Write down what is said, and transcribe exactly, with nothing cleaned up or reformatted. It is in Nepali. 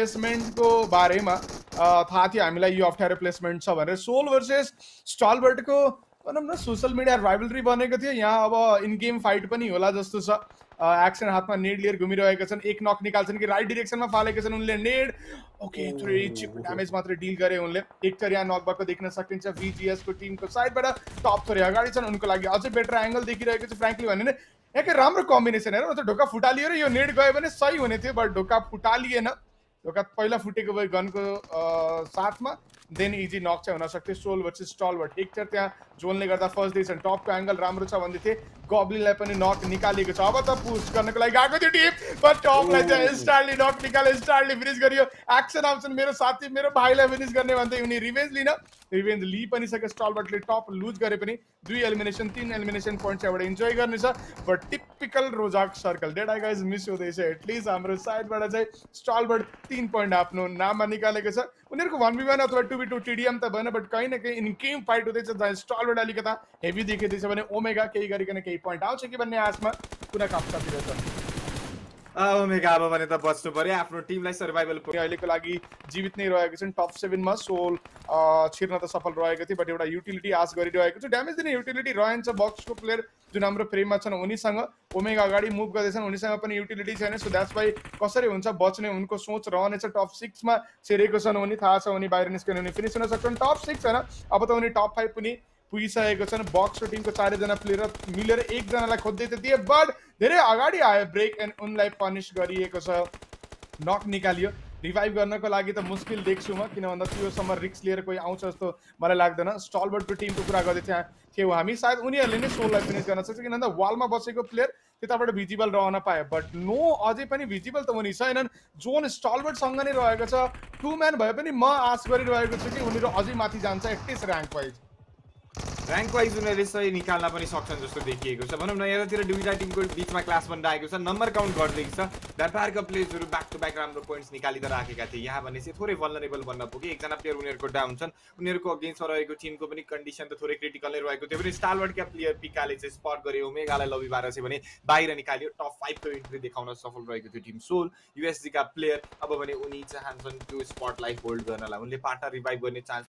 प्लेसमेन्टको बारेमा थाहा थियो हामीलाई यो अप्ठ्यारो प्लेसमेन्ट छ भनेर। सोल भर्सेस स्टलबर्टको भनौँ न सोसल मिडिया राइभलरी बनेको थियो। यहाँ अब इन गेम फाइट पनि होला जस्तो छ। एक्सन हातमा नेड लिएर घुमिरहेका छन्। एक नक निकाल्छन् कि राइट डिरेक्सनमा फालेका छन् उनले नेड। ओके थ्री चिप ड्यामेज मात्रै डिल गरे उनले। एक तर यहाँ नक भएको देख्न सकिन्छ भिजिएस को टिमको साइडबाट। टप थोरै अगाडि छन्, उनको लागि अझै बेटर एंगल देखिरहेको छ फ्र्याङ्कली भने नि। एकै राम्रो कम्बिनेसन हेर, त ढोका फुटालियो र यो नेड गयो भने सही हुने थियो, बट ढोका फुटालिएन। ढोका पहिला फुटेको भए गनको साथमा देन इजी नक चाहिँ हुन सक्थ्यो। सोल भर्सेस स्टलबर्ट एक तर त्यहाँ जोनले गर्दा फर्स्ट दिएछन्। टपको एंगल राम्रो छ भन्दै थिए, गब्लिनलाई पनि नक निकालिएको छ। अब त पुश गर्नको लागि गएको थियो टिम, बट टपलाई चाहिँ स्टारले नक निकाले, स्टारले फिनिस गरियो। एक्सन आउँछन् मेरो साथी मेरो भाइलाई फिनिस गर्ने भन्दै उनी रिभेन्ज लिन रिभेन्ज लि पनि सके। स्टलबर्टले टप लुज गरे पनि दुई एलिमिनेसन तीन एलिमिनेसन पोइन्ट चाहिँ एउटा इन्जोय गर्नेछ। बट टिपिकल रोजाक सर्कल डेड आई गाइज मिस हुँदैछ। एटलिस्ट हाम्रो साइडबाट चाहिँ स्टलबर्ट तीन पोइन्ट आफ्नो नाममा निकालेको छ। उनीहरूको वान बी वान अथवा टू बी टू टिडिएम त भएन, बट कहीँ न कहीँ इन गेम फाइट हुँदैछ जहाँ स्टलबर्ट अलिकता हेभी देखिँदैछ भने ओमेगा केही गरिकन केही पोइन्ट आउँछ कि भन्ने आशमा कुना काप्चातिर छ। ओमेगा अब भने त बच्नु पर्यो, आफ्नो टिमलाई सर्भाइभल अहिलेको लागि जीवित नै रहेको छन्। टप सेभेनमा सोल छिर्न त सफल रहेको थियो, बट एउटा युटिलिटी आश गरिरहेको छ। ड्यामेज दिने युटिलिटी रहन्छ बक्सको प्लेयर जुन हाम्रो फ्रेममा छन् उनीसँग। ओमेगा अगाडि मुभ गर्दैछन्, उनीसँग पनि युटिलिटी छैन। सो द्याट्स वाइ कसरी हुन्छ बच्ने उनको सोच रहनेछ। टप सिक्समा छिरेको छन् उनी, थाहा छ उनी बाहिर निस्कने उनी फिनिस हुन सक्छन्। टप सिक्स होइन, अब त उनी टप फाइभ पनि पुगिसकेको छन्। बक्सको टिमको चारैजना प्लेयर मिलेर एकजनालाई खोज्दै थिए, बट धेरै अगाडि आयो ब्रेक एन्ड उनलाई पनिस गरिएको छ। नक निकालियो। रिभाइभ गर्नको लागि त मुस्किल देख्छु म, किन भन्दा त्योसम्म रिक्स लिएर कोही आउँछ जस्तो मलाई लाग्दैन। स्टलबर्टको टिमको कुरा गर्दै थियौँ थियौँ हामी, सायद उनीहरूले नै सोललाई फिनिस गर्न सक्छ, किन भन्दा वालमा बसेको प्लेयर त्यताबाट भिजिबल रहन पायो, बट नो अझै पनि भिजिबल त उनी छैनन्। जोन स्टलबर्टसँग नै रहेको छ। टु म्यान भए पनि म आश गरिरहेको छु कि उनीहरू अझै माथि जान्छ at least rank wise. Rank wise उनीहरूले सही निकाल्न पनि सक्छन् जस्तो देखिएको छ। भनौँ न यतातिर दुईवटा टिमको बिचमा क्लास बनिरहेको छ, नम्बर काउन्ट गर्दैछ। व्यापारका प्लेयर्सहरू ब्याक टु ब्याक राम्रो पोइन्ट्स निकालिँदा राखेका थिए। यहाँ भने चाहिँ थोरै भल्नरेबल बन्न पुगे। एकजना प्लेयर उनीहरूको डाउन छन्। उनीहरूको अगेन्स्टमा रहेको टिमको पनि कन्डिसन त थोरै क्रिटिकल नै रहेको थियो भने स्टालबर्टका प्लेयर पिकाले चाहिँ स्पट गरे ओमेगालाई लबी बाह्र चाहिँ भने बाहिर निकाल्यो। टप फाइभको इन्ट्री देखाउन सफल रहेको थियो टिम सोल। युएसजीका प्लेयर अब भने उनी चाहन्छन् त्यो स्पटलाई होल्ड गर्नलाई। उनले पार्टनर रिभाइभ गर्ने चान्स